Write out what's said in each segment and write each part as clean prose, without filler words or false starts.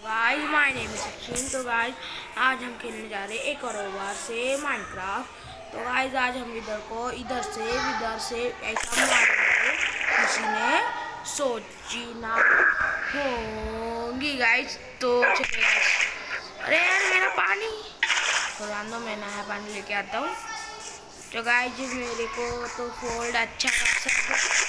Guys my name is Sachin. तो guys आज हम खेलने जा रहे हैं एक और बार से माइनक्राफ्ट। तो गाइस आज हम इधर से ऐसा मारेंगे किसी ने सोची ना होंगी गाइस। तो चलिए गाइस, अरे यार मेरा पानी तो रांदो, मैं नया पानी लेके आता हूँ। तो गाइस मेरे को तो फोल्ड अच्छा खासा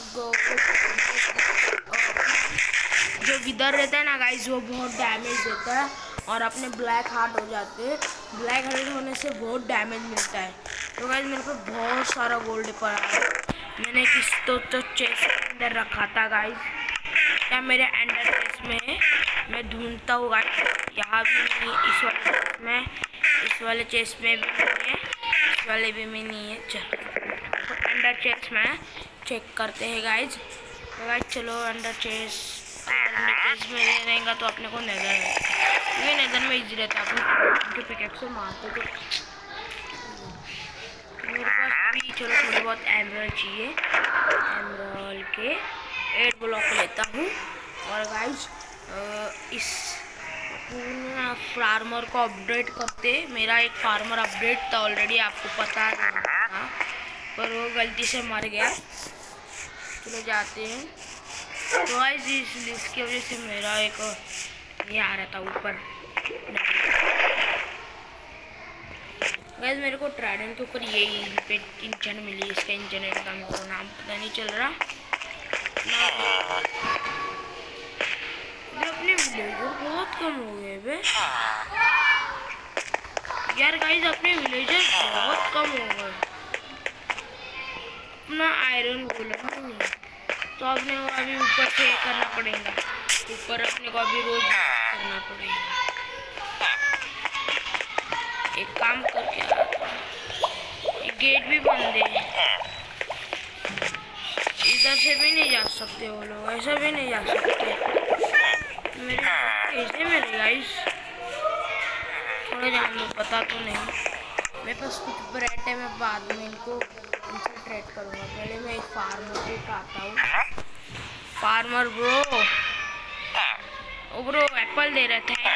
जो विदर रहता है ना गाइस, वो बहुत डैमेज देता है और अपने ब्लैक हार्ट हो जाते हैं। ब्लैक हार्ट होने से बहुत डैमेज मिलता है। तो गाइस मेरे को बहुत सारा गोल्ड पड़ा है। मैंने किस तो चेस्ट के अंदर रखा था गाइस। क्या मेरे एंडर चेस्ट में है? मैं ढूंढता हूँ गाइस। यहाँ भी नहीं है, इस वाले चेस्ट में भी नहीं है, इस वाले भी में नहीं है। चलो तो एंडर चेस्ट में चेक करते हैं गाइस। तो गाइस चलो अंडर चेस्ट में रहेगा तो अपने को नजर है, ये नजर में इजी रहता है। अपन पिकैक्स से मारते तो मेरे पास भी चलो थोड़े बहुत एमरल्ड चाहिए। एमरल्ड के 8 ब्लॉक लेता हूँ। और गाइस इस पूरा फार्मर को अपडेट करते। मेरा एक फार्मर अपडेट था ऑलरेडी, आपको पता था, पर वो गलती से मर गया। चलो जाते हैं। तो गाइस इसकी वजह से मेरा एक ये आ रहा था ऊपर। गाइस मेरे को ट्राइडेंट के ऊपर ये इंजन मिली। इसका इंजन का मेरे को नाम पता नहीं चल रहा ना। अपने विलेजर बहुत कम हो गए बे यार। गाइस अपने विलेजर बहुत कम हो गए। अपना आयरन गोलम नहीं, तो अपने को अभी ऊपर से करना पड़ेगा। ऊपर अपने को अभी रोज करना पड़ेगा। एक काम करके एक गेट भी बंद है, इधर से भी नहीं जा सकते वो लोग, ऐसा भी नहीं जा सकते। मेरे कैसे मेरे गाइस थोड़ा जान दो, पता तो नहीं। मेरे पास कुछ ब्रेड है, मैं बाद में इनको ट्रेड करूँगा। पहले मैं एक फार्मर को खाता हूँ। फार्मर ब्रो, ओ ब्रो एप्पल दे रहे थे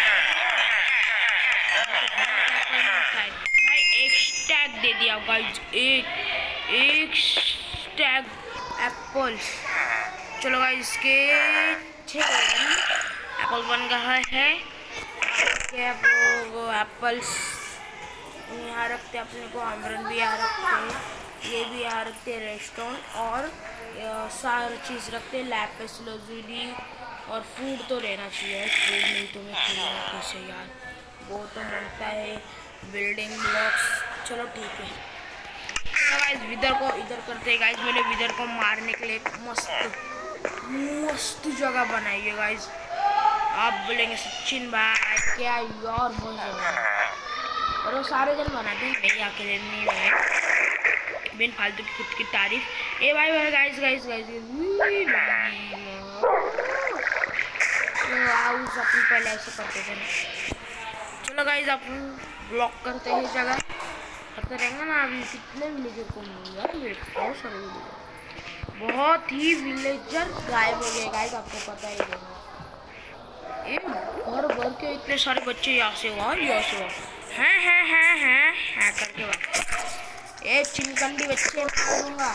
भाई। एक स्टैक दे दिया गाइस, एक स्टैक एप्पल। चलो गाइस इसके 6 एप्पल बन गया है। वो एप्पल्स यहाँ रखते हैं, अपने को आमरन भी यहाँ रखते हैं, ये भी यहाँ रखते हैं, रेस्टोरेंट और सारी चीज़ रखते हैं, लैपिस लाजुली और फूड तो रहना चाहिए। फूड नहीं तो मैं खेलूँगा कैसे यार, वो तो बनता है बिल्डिंग ब्लॉक्स। चलो ठीक है। तो गाइस विदर को इधर करते हैं गाइस। मैंने विदर को मारने के लिए मस्त जगह बनाई है गाइस। आप बोलेंगे सचिन भाई क्या यार बोल रहे हैं, और वो सारे जन बनाते हैं, नहीं अकेले नहीं बनाए बिन फालतू की खुद की तारीफ। ए भाई भाई गाइस गाइस गाइस अपन पहले ऐसे करते थे। चलो गाइस अपन ब्लॉक करते हैं जगह करते रहेंगे ना। अभी कितने विलेजर को मिले यार, मेरे बहुत सारे विलेजर, बहुत ही विलेजर गायब हो गए गाइस, आपको पता ही है। घर भर के इतने सारे बच्चे यहाँ से वहाँ हैं करके बात। एक चिनकंडी बच्चे मारूंगा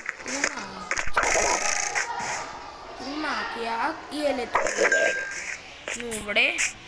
क्या ये लेते बड़े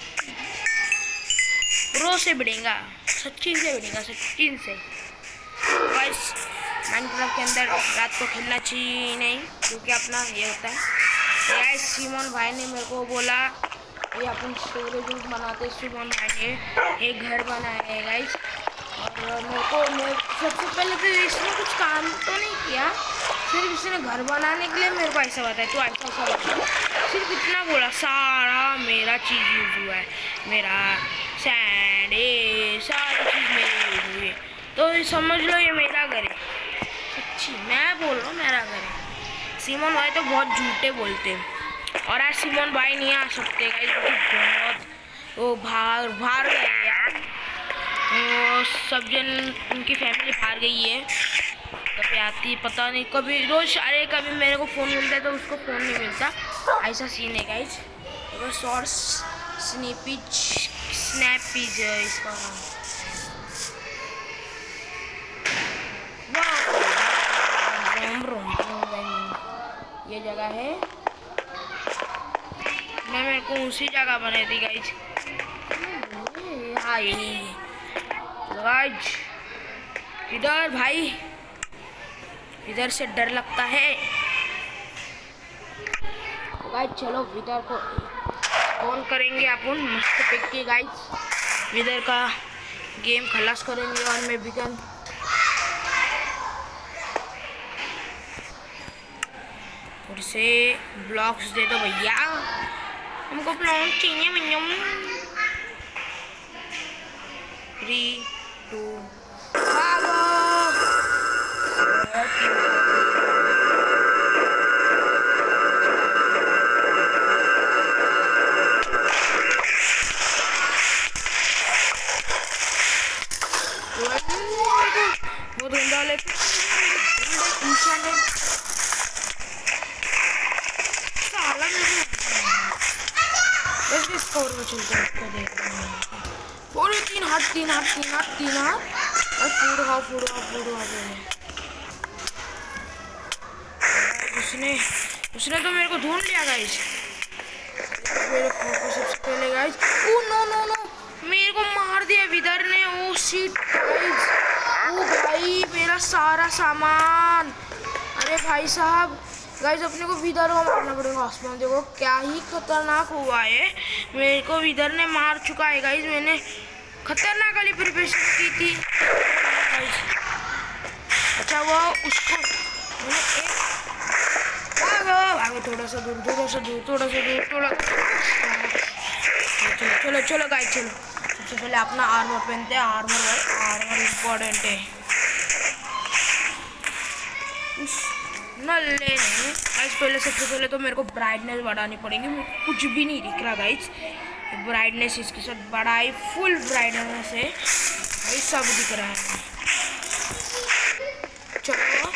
प्रो से बढ़ेगा, सचिन से बढ़ेगा, सचिन से। बस माइनक्राफ्ट के अंदर रात को खेलना चाहिए नहीं, क्योंकि अपना ये होता है। यार सिमोन भाई ने मेरे को बोला ये अपन स्टोरेज बनाते, सिमोन भाई ने एक घर बनाया है गाइस। और मेरे सबसे पहले तो इसने कुछ काम तो नहीं किया, सिर्फ इसने घर बनाने के लिए मेरे को ऐसा बताया, तो ऐसा बता, सिर्फ इतना बोला। सारा मेरा चीज़ यूज हुआ है, मेरा सैंड सारी चीज़ मेरी यूज हुई है। तो समझ लो ये मेरा घर है। सच्ची मैं बोल रहा हूँ मेरा घर है। सिमोन भाई तो बहुत झूठे बोलते हैं, और आज सिमोन भाई नहीं आ सकते गाइस, बहुत वो बाहर गए यार। वो सब जन उनकी फैमिली बाहर गई है, कभी आती पता नहीं, कभी रोज। अरे कभी मेरे को फ़ोन मिलता है तो उसको फ़ोन नहीं मिलता, ऐसा सीन है गाइस। शॉर्ट्स स्नैपीज इसका नाम। ये जगह है, मैं मेरे को उसी जगह बनाई थी गाइज। हाँ यही गाइज। इधर भाई, इधर से डर लगता है गाइज। चलो विदर को ऑन करेंगे अपन मस्त पिक के गाइज। विदर का गेम खलास करेंगे और मैं बिगन और से ब्लॉक्स दे दो भैया, हमको ब्लॉक चाहिए भैया। 3 2 बहुत गंदा ले स्कोर में चलते हैं। देख पूरे 3 हाथ और फूड उसने तो मेरे को ढूंढ लिया गाइस। मेरे फोटो सबसे पहले गाइस। ओ नो मेरे को मार दिया विदर ने। ओ शिट गाइस, ओ भाई मेरा सारा सामान। अरे भाई साहब गाइस, अपने को विदर को मारना पड़ेगा। आसमान देखो क्या ही खतरनाक हुआ है। मेरे को विदर ने मार चुका है गाइस। मैंने खतरनाक वाली प्रिपरेशन की थी गाइस। अच्छा वो उसको मैंने भागो थोड़ा सा दूर। चलो गाइस चलो। सबसे पहले अपना आर्मर पहनते हैं। आर्मर इम्पोर्टेंट है। सबसे पहले तो मेरे को ब्राइटनेस बढ़ानी पड़ेगी। कुछ भी नहीं दिख रहा गाइस। ब्राइटनेस इसके साथ बढ़ाई, फुल ब्राइटनेस है भाई, सब दिख रहा है। चलो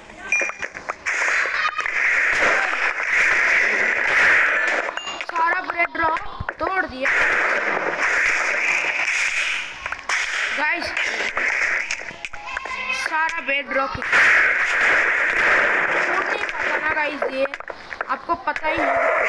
सारा ब्रेड रॉक तोड़ दिया गाइस। सारा बेड रॉक ना गाइस, ये आपको पता ही है।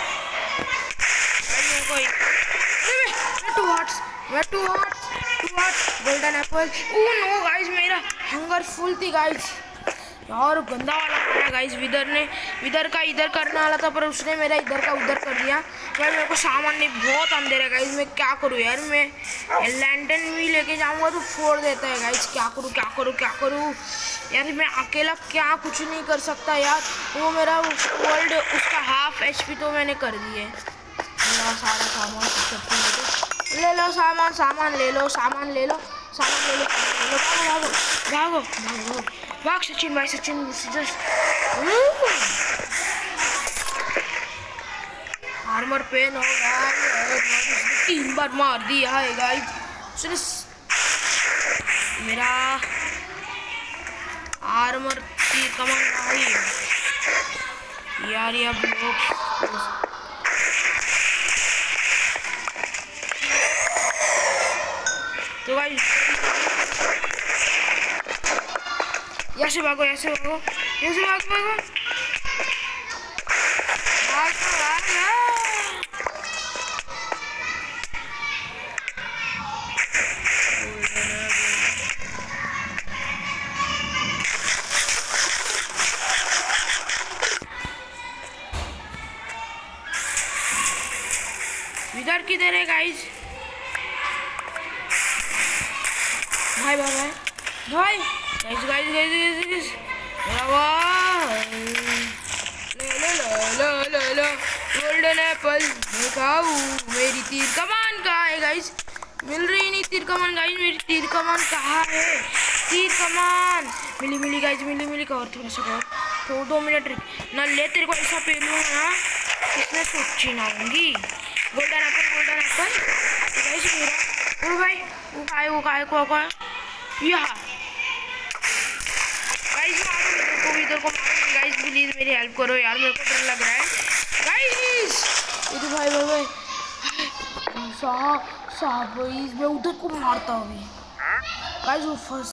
Two hearts golden apple. Oh no guys, मेरा हंगर फुल थी गाइस। और गंदा वाला मारा गाइस विदर का इधर करने वाला था, पर उसने मेरा इधर का उधर कर दिया भाई। मेरे को सामान नहीं, बहुत अंधेरा है गाइस। मैं क्या करूँ यार, मैं लैंटर्न भी लेके जाऊँगा तो फोड़ देता है गाइस। क्या करूँ यार, मैं अकेला क्या कुछ नहीं कर सकता यार। वो मेरा वर्ल्ड उसका हाफ HP तो मैंने कर दिए। मेरा सारा सामान ले लो, सामान ले लो। भाग सचिन भाई, आर्मर पेन हो गया। 3 बार मार दिया है गाइस। मेरा आर्मर की कमान आई यार। ये ब्लॉक तो गाइस ऐसे भागो। विदर किधर है गाइस? भाई गाइस लो गोल्डन एप्पल खाऊ। मेरी तीर कमान कहाँ है गाइस? मिल रही नहीं तीर कमान गाइस। मेरी तीर कमान कहाँ है? तीर कमान मिली गाइस, मिली। और थोड़ा सा और तो 2 मिनट ना ले। तेरे को ऐसा पहलू ना किसने सोची ना होंगी। गोल्डन एप्पल तो गाइस मेरा। भाई वो काय को यहाँ इधर को मारो गाइस। प्लीज मेरी हेल्प करो यार, मेरे को डर लग रहा है गाइस। भाई साहब साहब इसमें उधर को मारता अभी गाइस। वो फंस